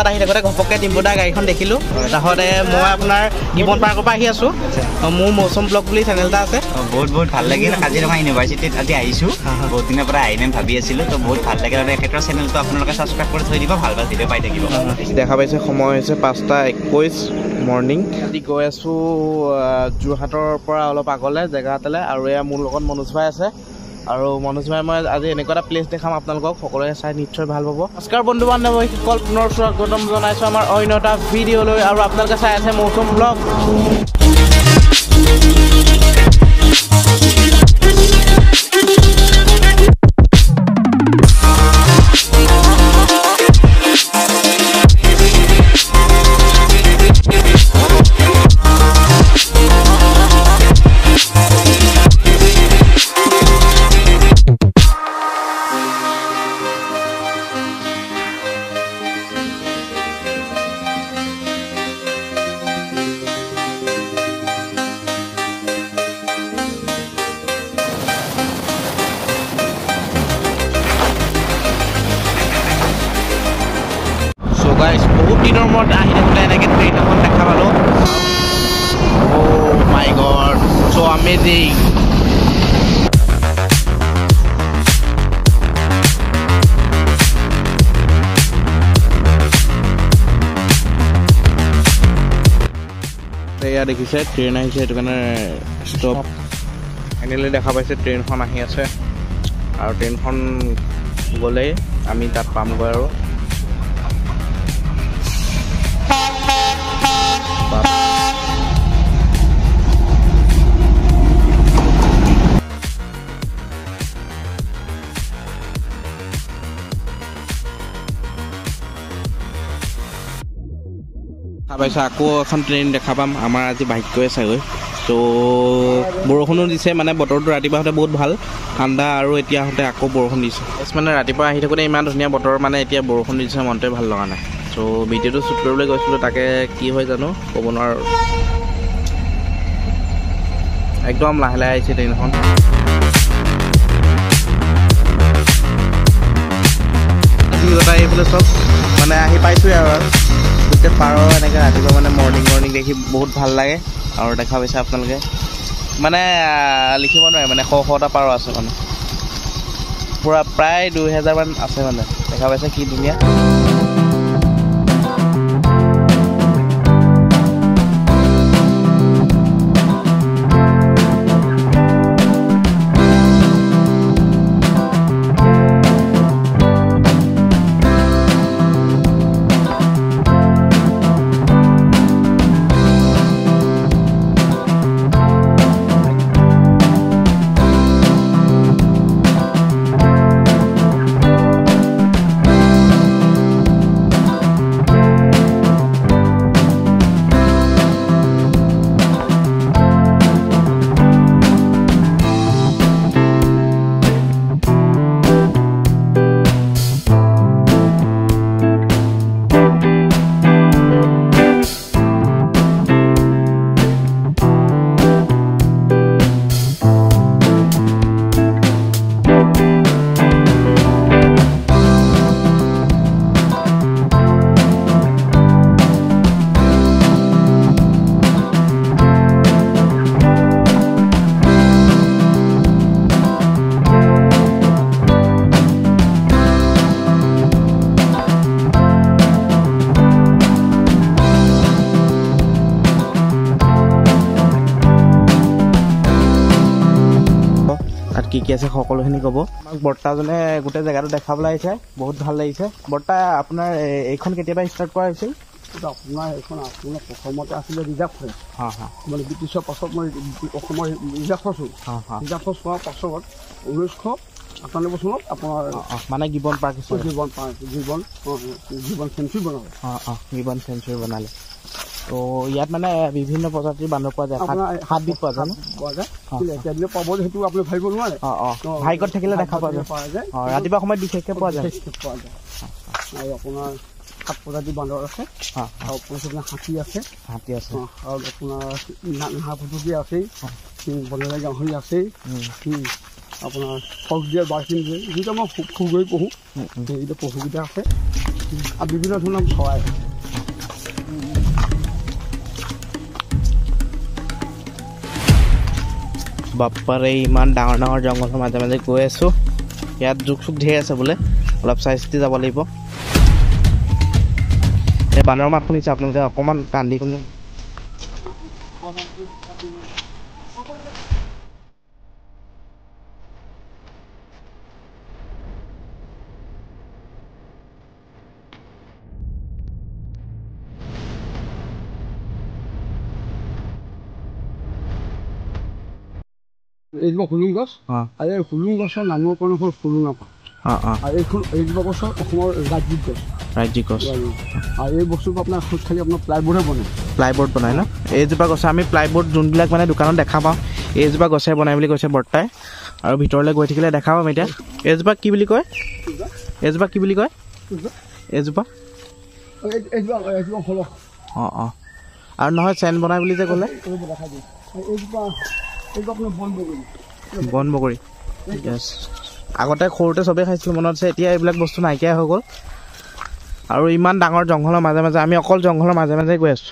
যোৰহাট আহি থাকোঁতে ঘপককৈ ডিম্পুদাৰ গাড়ীখন দেখিলোঁ তাহতে মই আপোনাৰ গিবন পাৰ্কৰ পৰা আহি আছোঁ মোৰ মৌচুম ব্লগ বুলি চেনেল এটা আছে বহুত বহুত ভাল লাগিল কাজিৰঙা ইউনিভাৰ্চিটিত আজি আহিছোঁ বহুত দিনৰ পৰা আহিম ভাবি আছিলোঁ তো বহুত ভাল লাগিল আৰু এখেতৰ চেনেলটো আপোনালোকে ছাবস্ক্ৰাইব কৰি থৈ দিব ভাল ভাল ভিডিঅ' পাই থাকিব দেখা পাইছে সময় হৈছে 5:21 মৰ্ণিং আজি গৈ আছোঁ যোৰহাটৰ পৰা অলপ আগলৈ জেগা এটালৈ আৰু এয়া মোৰ লগত মনোজ ভাই আছে আৰু মনোজ ভাই মই আজি এনেকুৱা এটা প্লেচ দেখাম আপোনালোকক সকলোৱে চাই নিশ্চয় ভাল পাব নমস্কাৰ বন্ধু বান্ধৱীসকল পুনৰ স্বাগতম জনাইছোঁ আমাৰ অন্য এটা ভিডিঅ'লৈ আৰু আপোনালোকে চাই আছে মৌচুম ব্লগ বহুত দিনৰ মূৰত আহি থাকোঁতে এনেকৈ ট্ৰেইন এখন দেখা পালোঁ অ' মাই গড চ' আমেজিং এয়া দেখিছে ট্ৰেইন আহিছে সেইটো কাৰণে ষ্টপ এনেলৈ দেখা পাইছে ট্ৰেইনখন আহি আছে আৰু ট্ৰেইনখন গ'লেই আমি তাত পামগৈ আৰু পাইছোঁ আকৌ এখন ট্ৰেইন দেখা পাম আমাৰ আজি ভাগ্যই চাগৈ চ' বৰষুণো দিছে মানে বতৰটো ৰাতিপুৱা আহোঁতে বহুত ভাল ঠাণ্ডা আৰু এতিয়া আহোঁতে আকৌ বৰষুণ দিছে মানে ৰাতিপুৱা আহি থাকোঁতে ইমান ধুনীয়া বতৰ মানে এতিয়া বৰষুণ দিছে মনটোৱে ভাল লগা নাই চ' ভিডিঅ'টো শ্বুট কৰিবলৈ গৈছিলোঁ তাকে কি হয় জানো ক'ব নোৱাৰোঁ একদম লাহে লাহে আহিছে ট্ৰেইনখন এইফালে চব মানে আহি পাইছোঁৱে আৰু গোটেই পাৰ এনেকৈ ৰাতিপুৱা মানে মৰ্ণিং দেখি বহুত ভাল লাগে আৰু দেখা পাইছে আপোনালোকে মানে লিখিব নোৱাৰে মানে শটা পাৰ আছে মানে পূৰা প্ৰায় 2000 মান আছে মানে দেখা পাইছে কি ধুনীয়া কি আছে সকলোখিনি ক'ব আমাক বৰ্তাজনে গোটেই জেগাটো দেখাবলৈ আহিছে বহুত ভাল লাগিছে বৰ্তা আপোনাৰ এইখন কেতিয়াবা ষ্টাৰ্ট কৰা হৈছিল আপোনাৰ এইখন আপোনাৰ প্ৰথমতে আছিলে ৰিজাৰ্ভ ফৰেষ্ট মানে ব্ৰিটিছৰ পাছত মই অসমৰ ৰিজাৰ্ভ ফৰেষ্ট ৰিজাৰ্ভ ফৰেষ্ট হোৱাৰ পাছত 1998 চনত আপোনাৰ মানে গিবন পাৰ্ক গিবন চেঞ্চুৰী বনালে গিবন চেঞ্চুৰী বনালে তো ইয়াত মানে বিভিন্ন প্ৰজাতিৰ বান্দৰ পোৱা যায় 7 পোৱা যায় এতিয়া দিলে পাব সেইটো আপুনি ভাবিব নোৱাৰে ভাইকত থাকিলে দেখা পোৱা যায় ৰাতিপুৱা সময়ত বিশেষকৈ পোৱা যায় আৰু আপোনাৰ 7 প্ৰজাতিৰ বান্দৰ আছে আৰু আপোনাৰ হাতী আছে আৰু আপোনাৰ নাহৰফুটুকী আছেই বনৰীয়া গাহৰি আছেই আপোনাৰ ফক্স দিয়া বাৰ্কিং যিটো মই খুগৈ পঢ়োঁ সেইকেইটা পশুকেইটা আছে আৰু বিভিন্ন ধৰণৰ চৰাই বাপ্পাৰে ইমান ডাঙৰ ডাঙৰ জংঘলৰ মাজে মাজে গৈ আছোঁ ইয়াত জোক চোক ঢেৰ আছে বোলে অলপ চাই চিতি যাব লাগিব এই বান্দৰৰ মাত শুনিছে আপোনালোকে অকণমান কান্দি শুনি এইজোপা হুলুং গছ আৰু এই হুলুং গছৰ নামৰ কাৰণে হ'ল হোল্লংগাপাৰ আৰু এইজোপা গছৰ অসমৰ ৰাজ্যিক গছ আৰু এই বস্তুটো আপোনাৰ খালি আপোনাৰ প্লাইবোৰ্ডহে বনায় প্লাইবোৰ্ড বনায় ন এইজোপা গছে আমি প্লাইবোৰ্ড যোনবিলাক মানে দোকানত দেখা পাওঁ এইজোপা গছে বনাই বুলি কৈছে বৰ্তাই আৰু ভিতৰলৈ গৈ থাকিলে দেখা পাম এতিয়া এইজোপা কি বুলি কয় এইজোপা কি বুলি কয় এইজোপা অঁ আৰু নহয় চেন বনাই বুলি যে ক'লে বন বগৰী আগতে সৰুতে চবেই খাইছিলোঁ মনত আছে এতিয়া এইবিলাক বস্তু নাইকিয়া হৈ গ'ল আৰু ইমান ডাঙৰ জংঘলৰ মাজে মাজে আমি অকল জংঘলৰ মাজে মাজে গৈ আছোঁ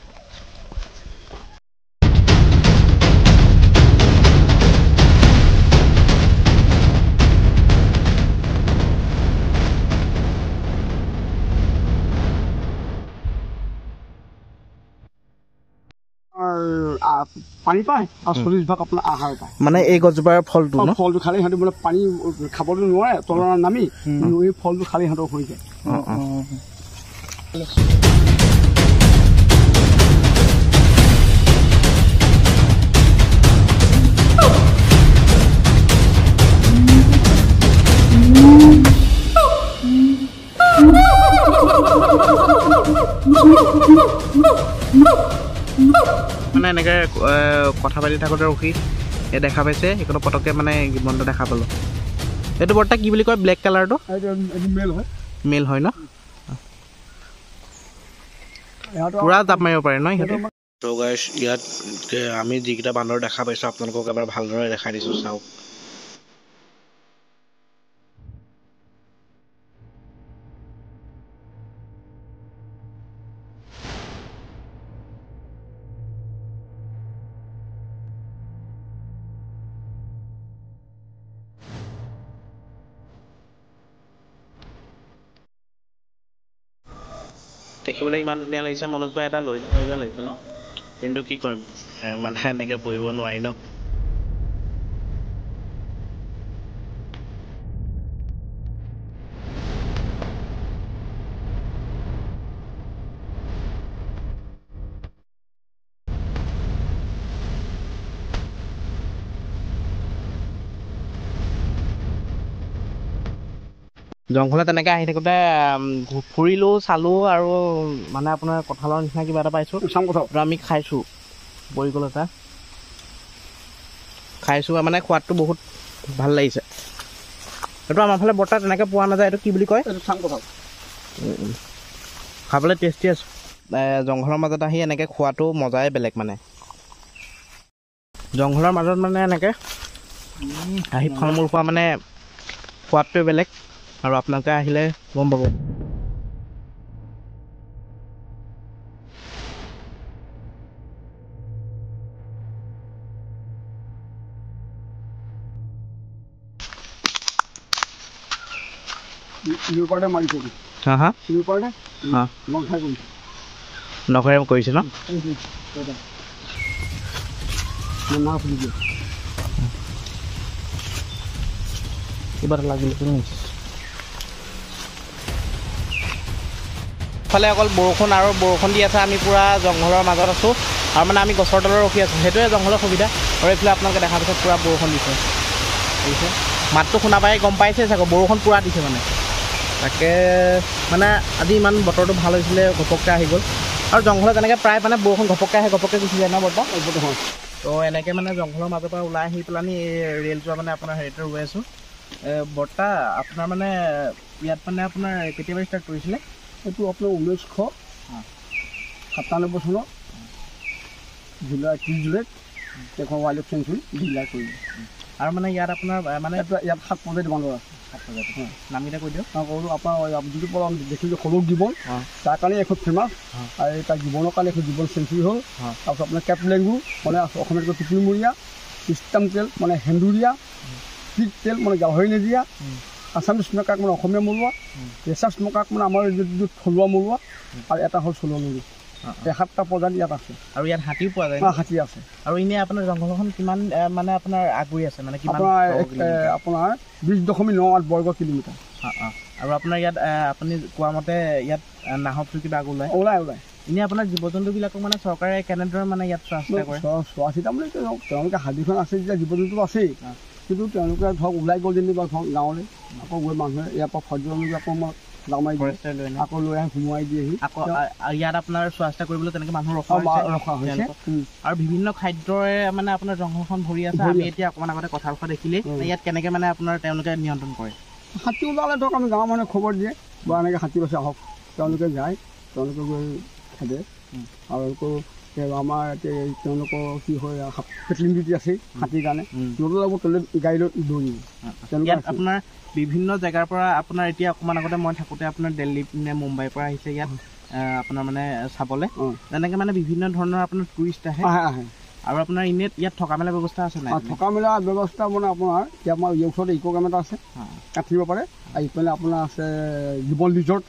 পানী পায় আৰু 40 ভাগ আপোনাৰ আহাৰ পায় মানে এই গছজোপাৰ ফলটো খালে সিহঁতে মানে পানী খাবলৈ নোৱাৰে তলত নামি এই ফলটো খালে সিহঁতৰ হৈ যায় মানে এনেকৈ কথা পাতি থাকোঁতে ৰখি এই দেখা পাইছে সেইকণ পটককৈ মানে গিবনটো দেখা পালোঁ এইটো বৰ্তা কি বুলি কয় ব্লেক কালাৰটো মেল হয় ন পূৰা জাপ মাৰিব পাৰে ন সিহঁতে ত' গাইছ ইয়াত আমি যিকেইটা বান্দৰ দেখা পাইছোঁ আপোনালোকক এবাৰ ভালদৰে দেখাই দিছোঁ চাওক দেখিবলৈ ইমান ধুনীয়া লাগিছে মনত পৰা এটা লৈ লাগিছে ন কিন্তু কি কৰিম মানে এনেকৈ বহিব নোৱাৰি ন জংঘলত তেনেকৈ আহি থাকোঁতে ফুৰিলোঁ চালোঁ আৰু মানে আপোনাৰ কঁঠালৰ নিচিনা কিবা এটা পাইছোঁ আমি খাইছোঁ বৰিকল এটা খাইছোঁ মানে সোৱাদটো বহুত ভাল লাগিছে এইটো আমাৰ ফালে বৰ্তা তেনেকৈ পোৱা নাযায় এইটো কি বুলি কয় খাবলৈ টেষ্টি আছে জংঘলৰ মাজত আহি এনেকৈ খোৱাটো মজাই বেলেগ মানে জংঘলৰ মাজত মানে এনেকৈ আহি ফল মূল খোৱা মানে সোৱাদটোৱে বেলেগ আৰু আপোনালোকে আহিলে গম পাব নখৰে কৰিছে ন কিবা এটা লাগিলে ফালে অকল বৰষুণ আৰু বৰষুণ দি আছে আমি পূৰা জংঘলৰ মাজত আছোঁ আৰু মানে আমি গছৰ তলত ৰখি আছোঁ সেইটোৱে জংঘলৰ সুবিধা আৰু এইফালে আপোনালোকে দেখাৰ পিছত পূৰা বৰষুণ দিছে বুজিছে মাতটো শুনা পাই গম পাইছে চাগৈ বৰষুণ পূৰা দিছে মানে তাকে মানে আজি ইমান বতৰটো ভাল হৈছিলে ঘপককৈ আহি গ'ল আৰু জংঘলত তেনেকৈ প্ৰায় মানে বৰষুণ ঘপককৈ আহে ঘপককৈ গুচি যায় ন বৰ্তা তো এনেকৈ মানে জংঘলৰ মাজৰ পৰা ওলাই আহি পেলাই আমি ৰেল যোৱা মানে আপোনাৰ হেৰিতে ৰৈ আছোঁ বৰ্তা আপোনাৰ মানে ইয়াত মানে আপোনাৰ কেতিয়াবা ষ্টাৰ্ট কৰিছিলে এইটো আপোনাৰ 1997 চনত জুলাই 30 জুলাইত এখন ৱাইল্ড লাইফ চেঞ্চুৰী ডিক্লেয়াৰ কৰিলে আৰু মানে ইয়াত আপোনাৰ মানে ইয়াত 7 প্ৰজাতি বান্দৰ আছে। 7 প্ৰজাতি নামকেইটা কৈ দিয়ক। ক'লোঁ আপোনাৰ যিটো পৰা দেখিলোঁ সৰু গিবন, তাৰ কাৰণে এখন ফেমাছ, আৰু তাৰ গিবনৰ কাৰণে এখন গিবন চেঞ্চুৰী হ'ল। তাৰপিছত আপোনাৰ কেপলেংগু মানে অসমীয়াত কয় টুপিমূৰীয়া, ইষ্টাম তেল মানে হেন্দুৰীয়া, পিক তেল মানে গাহৰি নেজিয়া, আছামিজ স্মকাক মানে অসমীয়া মলুৱা, ৰেচাৰ স্মকাক মানে আমাৰ যিটো থলুৱা মলুৱা, আৰু এটা হ'ল চলুৱা মলুৱা। 7টা প্ৰজাতি ইয়াত আছে। আৰু ইয়াত হাতীও পোৱা যায়? হাতী আছে। আৰু এনেই আপোনাৰ জংঘলখন কিমান মানে আপোনাৰ আগুৰি আছে মানে কিমান? আপোনাৰ 20.98 বৰ্গ কিলোমিটাৰ। আৰু আপোনাৰ ইয়াত আপুনি কোৱা মতে ইয়াত নাহৰ ফুল কিবা ওলায়? ওলায়। এনেই আপোনাৰ জীৱ জন্তুবিলাকক মানে চৰকাৰে কেনেদৰে মানে ইয়াত চোৱা চিতা কৰে? চোৱা চিতা মানে তেওঁলোকে হাবিখন আছে যেতিয়া জীৱ জন্তু আছেই, কিন্তু তেওঁলোকে ধৰক ওলাই গ'ল যেনিবা ধৰক গাঁৱলৈ, আকৌ গৈ মানুহে ইয়াৰ পৰা ফৰ্য অনুযায়ী আকৌ লামাই আকৌ লৈ আহি সোমোৱাই দিয়েহি। আকৌ ইয়াত আপোনাৰ চোৱা চিতা কৰিবলৈ তেনেকৈ মানুহ ৰখা হৈছে। আৰু বিভিন্ন খাদ্যৰে মানে আপোনাৰ জংঘলখন ভৰি আছে। আমি এতিয়া অকণমান আগতে কঁঠাল খোৱা দেখিলেই, ইয়াত কেনেকৈ মানে আপোনাৰ তেওঁলোকে নিয়ন্ত্ৰণ কৰে? হাতী ওলালে ধৰক আমি গাঁৱৰ মানুহে খবৰ দিয়ে বা এনেকৈ হাতী বাচি আহক, তেওঁলোকে যায়, তেওঁলোকে গৈ খেদে। আৰু আমাৰ তেওঁলোকৰ কি হয় ফেচিলিটি আছে হাতীৰ কাৰণে, নদলাব তলে গাড়ী লৈ দৌৰিব। ইয়াত আপোনাৰ বিভিন্ন জেগাৰ পৰা আপোনাৰ এতিয়া অকণমান আগতে মই থাকোঁতে আপোনাৰ দিল্লী নে মুম্বাইৰ পৰা আহিছে ইয়াত আপোনাৰ মানে চাবলৈ, তেনেকৈ মানে বিভিন্ন ধৰণৰ আপোনাৰ টুৰিষ্ট আহে। আৰু আপোনাৰ এনেই ইয়াত থকা মেলা ব্যৱস্থা আছে নাই? থকা মেলা ব্যৱস্থা মানে আপোনাৰ এতিয়া আমাৰ ওচৰতে ইক' কেম্প এটা আছে, তাত থাকিব পাৰে। আৰু ইফালে আপোনাৰ আছে গিবন ৰিজৰ্ট,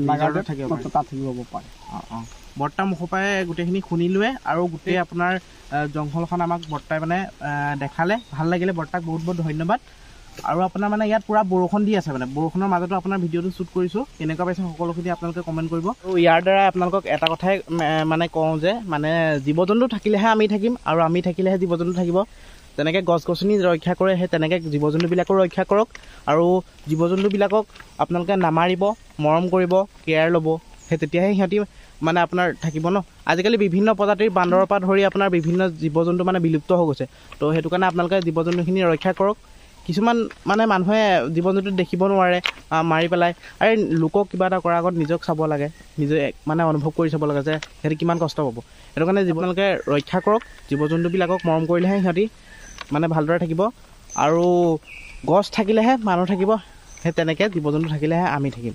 তাত থাকিব পাৰে। বৰ্তা মুখৰ পৰাই গোটেইখিনি শুনিলোৱে, আৰু গোটেই আপোনাৰ জংঘলখন আমাক বৰ্তাই মানে দেখালে, ভাল লাগিলে। বৰ্তাক বহুত বহুত ধন্যবাদ। আৰু আপোনাৰ মানে ইয়াত পুৰা বৰষুণ দি আছে, মানে বৰষুণৰ মাজতো আপোনাৰ ভিডিঅ'টো শ্বুট কৰিছোঁ। কেনেকুৱা পাইছে সকলোখিনি আপোনালোকে কমেণ্ট কৰিব। আৰু ইয়াৰ দ্বাৰা আপোনালোকক এটা কথাই মানে কওঁ যে মানে জীৱ জন্তু থাকিলেহে আমি থাকিম, আৰু আমি থাকিলেহে জীৱ জন্তু থাকিব। যেনেকৈ গছ গছনি ৰক্ষা কৰে, সেই তেনেকৈ জীৱ জন্তুবিলাকো ৰক্ষা কৰক। আৰু জীৱ জন্তুবিলাকক আপোনালোকে নামাৰিব, মৰম কৰিব, কেয়াৰ ল'ব, সেই তেতিয়াহে সিহঁতি মানে আপোনাৰ থাকিব ন। আজিকালি বিভিন্ন প্ৰজাতিৰ বান্দৰৰ পৰা ধৰি আপোনাৰ বিভিন্ন জীৱ জন্তু মানে বিলুপ্ত হৈ গৈছে। তো সেইটো কাৰণে আপোনালোকে জীৱ জন্তুখিনি ৰক্ষা কৰক। কিছুমান মানে মানুহে জীৱ জন্তু দেখিব নোৱাৰে, মাৰি পেলাই। আৰু লোকক কিবা এটা কৰাৰ আগত নিজক চাব লাগে, নিজে মানে অনুভৱ কৰি চাব লাগে যে সিহঁতি কিমান কষ্ট পাব। সেইটো কাৰণে আপোনালোকে ৰক্ষা কৰক, জীৱ জন্তুবিলাকক মৰম কৰিলেহে সিহঁতি মানে ভালদৰে থাকিব। আৰু গছ থাকিলেহে মানুহ থাকিব, সেই তেনেকৈ জীৱ জন্তু থাকিলেহে আমি থাকিম।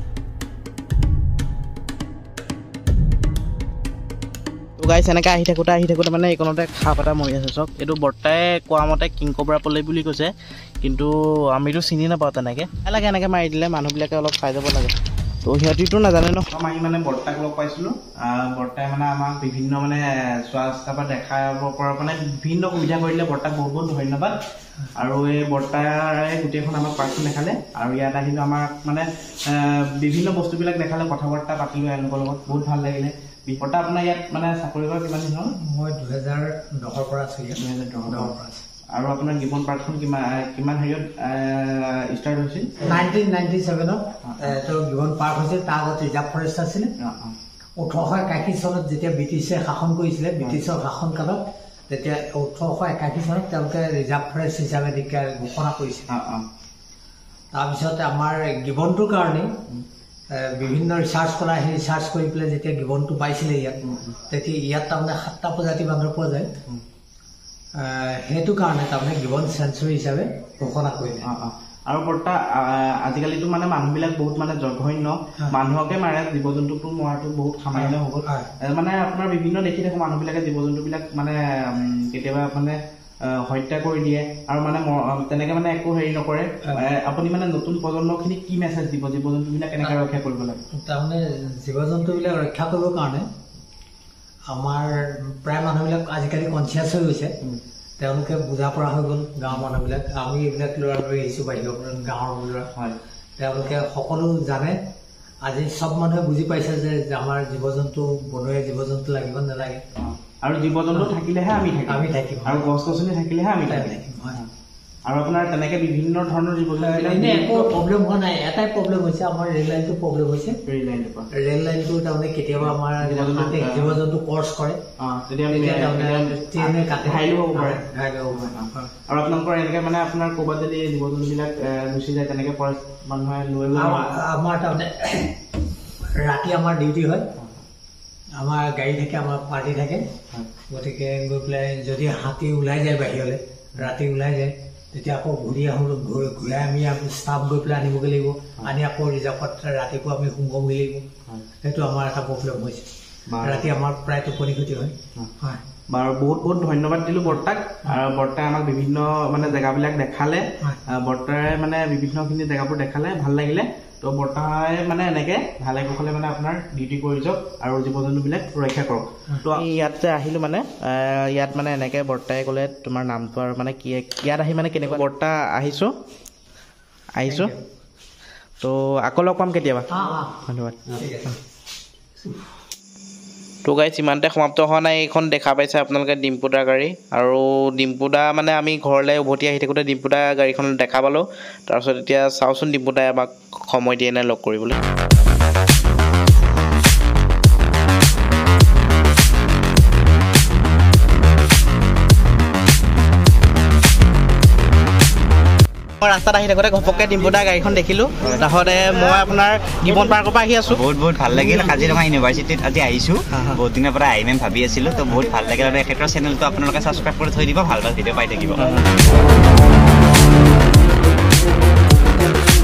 তো গাইছ এনেকৈ আহি থাকোঁতে মানে এইকণতে সাপ এটা মৰি আছে। চাওক, এইটো বৰ্তাই কোৱা মতে কিংকবৰা পলে বুলি কৈছে, কিন্তু আমিতো চিনি নাপাওঁ তেনেকৈ। লাগে এনেকৈ মাৰি দিলে মানুহবিলাকে অলপ চাই যাব লাগে। তো সিহঁতিতো নাজানে ন। আমি মানে বৰ্তাক লগ পাইছিলোঁ। বৰ্তাই মানে আমাক বিভিন্ন মানে চোৱা চিতা পৰা দেখাব পৰা মানে বিভিন্ন সুবিধা কৰি দিলে। বৰ্তাক বহুত বহুত ধন্যবাদ। আৰু এই বৰ্তাই গোটেইখন আমাক পাৰ্কখন দেখালে, আৰু ইয়াত আহিলোঁ আমাক মানে বিভিন্ন বস্তুবিলাক দেখালে, কথা বাৰ্তা পাতিলোঁ এওঁলোকৰ লগত, বহুত ভাল লাগিলে। বৰ্তা আপোনাৰ ইয়াত মানে চাকৰি কৰা কিমান দিন হ'ল? মই 2010 পৰা আছোঁ ইয়াত। 2010 পৰা আছে। আৰু আপোনাৰ গিবন পাৰ্কখন কিমান হেৰিয়ত ষ্টাৰ্ট হৈছিল? 1997ত গিবন পাৰ্ক হৈছিল। তাৰ আগত ৰিজাৰ্ভ ফৰেষ্ট আছিলে। 1881 চনত যেতিয়া ব্ৰিটিছে শাসন কৰিছিলে, ব্ৰিটিছৰ শাসনকালত তেতিয়া 1881 চনত তেওঁলোকে ৰিজাৰ্ভ ফৰেষ্ট হিচাপে ঘোষণা কৰিছিল। তাৰপিছত আমাৰ গিবনটোৰ কাৰণে বিভিন্ন ৰিচাৰ্চ কৰা, সেই ৰিচাৰ্চ কৰি পেলাই যেতিয়া গিবনটো পাইছিলে ইয়াত, তেতিয়া ইয়াত তাৰমানে 7টা প্ৰজাতি বান্দৰ পোৱা যায়। সেইটো কাৰণে তাৰমানে গিবন চেঞ্চুৰী হিচাপে ঘোষণা কৰিলে। আৰু বৰ্তা আজিকালিতো মানে মানুহবিলাক বহুত মানে জঘন্য, মানুহকে মাৰে, জীৱ জন্তুটো মৰাটো বহুত সামান্য হৈ গ'ল। মানে আপোনাৰ বিভিন্ন দেখি থাকোঁ মানুহবিলাকে জীৱ জন্তুবিলাক মানে কেতিয়াবা মানে হত্যা কৰি দিয়ে, আৰু মানে তেনেকৈ মানে একো হেৰি নকৰে। আপুনি মানে নতুন প্ৰজন্মখিনিক কি মেছেজ দিব, জীৱ জন্তুবিলাক কেনেকৈ ৰক্ষা কৰিব লাগে? তাৰমানে জীৱ জন্তুবিলাক ৰক্ষা কৰিবৰ কাৰণে আমাৰ প্ৰায় মানুহবিলাক আজিকালি কনচিয়াছ হৈ গৈছে। তেওঁলোকে বুজা পৰা হৈ গ'ল গাঁৱৰ মানুহবিলাক। আমি এইবিলাক ল'ৰা লৈ আহিছোঁ বাহিৰৰ পৰা, গাঁৱৰ ল'ৰা। তেওঁলোকে সকলো জানে। আজি চব মানুহে বুজি পাইছে যে আমাৰ জীৱ জন্তু বনৰীয়া জীৱ জন্তু লাগিব নালাগে, আৰু জীৱ জন্তু থাকিলেহে আমি থাকিম, আৰু গছ গছনি থাকিলেহে আমি থাকিম। আৰু আপোনাৰ তেনেকৈ বিভিন্ন ধৰণৰ জীৱ জন্তু এনেই একো প্ৰব্লেম হোৱা নাই। এটাই প্ৰব্লেম হৈছে, আমাৰ ৰেল লাইনটো প্ৰব্লেম হৈছে। ৰেল লাইনটো তাৰমানে কেতিয়াবা আমাৰ জীৱ জন্তু ক্ৰছ কৰে, আৰু আপোনালোকৰ এনেকৈ মানে আপোনাৰ ক'ৰবাত যদি জীৱ জন্তুবিলাক গুচি যায় তেনেকৈ ফৰেষ্ট মানুহে লৈ আমাৰ তাৰমানে ৰাতি আমাৰ ডিউটি হয়, আমাৰ গাড়ী থাকে, আমাৰ পাৰ্টি থাকে। গতিকে গৈ পেলাই যদি হাতী ওলাই যায় বাহিৰলৈ, ৰাতি ওলাই যায়, তেতিয়া আকৌ ঘূৰি আহোঁ ঘূৰাই আমি ষ্টাফ গৈ পেলাই আনিবগৈ লাগিব আনি আকৌ ৰিজাৰ্ভত ৰাতিপুৱা আমি সোমবগৈ লাগিব সেইটো আমাৰ এটা প্ৰব্লেম হৈছে ৰাতি আমাৰ প্ৰায় টোপনি ক্ষতি হয় বাৰু বহুত বহুত ধন্যবাদ দিলোঁ বৰ্তাক আৰু বৰ্তাই আমাক বিভিন্ন মানে জেগাবিলাক দেখালে বৰ্তাই মানে বিভিন্নখিনি জেগাবোৰ দেখালে ভাল লাগিলে তো বৰ্তাই মানে এনেকৈ ভালে কুশলে মানে আপোনাৰ ডিউটি কৰি যাওক আৰু জীৱ জন্তুবিলাক ৰক্ষা কৰক তো ইয়াত যে আহিলোঁ মানে ইয়াত মানে এনেকৈ বৰ্তাই ক'লে তোমাৰ নামটো আৰু মানে কি ইয়াত আহি মানে কেনেকুৱা বৰ্তা আহিছোঁ তো আকৌ লগ পাম কেতিয়াবা ধন্যবাদ তো গাইজ ইমানতে সমাপ্ত হোৱা নাই এইখন দেখা পাইছে আপোনালোকে ডিম্পুদাৰ গাড়ী আৰু ডিম্পুদা মানে আমি ঘৰলৈ উভতি আহি থাকোঁতে ডিম্পুদা গাড়ীখন দেখা পালোঁ তাৰপিছত এতিয়া চাওঁচোন ডিম্পুদাই আমাক সময় দিয়ে নে লগ কৰিবলৈ মই ৰাস্তাত আহি থাকোঁতে ঘপককৈ ডিম্পুদাৰ গাড়ীখন দেখিলোঁ তাৰপিছতে মই আপোনাৰ গিবন পাৰ্কৰ পৰা আহি আছোঁ বহুত ভাল লাগিল কাজিৰঙা ইউনিভাৰ্চিটিত আজি আহিছোঁ বহুত দিনৰ পৰা আহিম ভাবি আছিলোঁ তো বহুত ভাল লাগিল আৰু এখেতৰ চেনেলটো আপোনালোকে ছাবস্ক্ৰাইব কৰি থৈ দিব ভাল ভিডিঅ' পাই থাকিব